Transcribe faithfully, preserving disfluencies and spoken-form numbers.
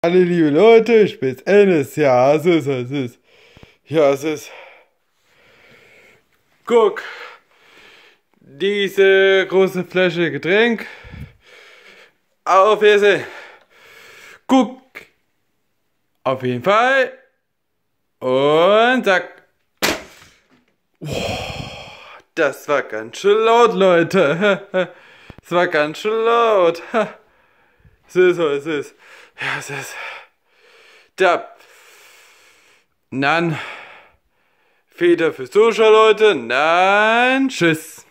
Hallo liebe Leute, ich bin's Ennis. Ja, es ist, es ist. Ja, es ist. Guck, diese große Flasche Getränk. Auf Wiedersehen. Guck, auf jeden Fall. Und zack. Das war ganz schön laut, Leute. Es war ganz schön laut. Es ist so, es ist. Ja, es ist. Da. Dann. Feder fürs Zuschauen, Leute. Dann. Tschüss.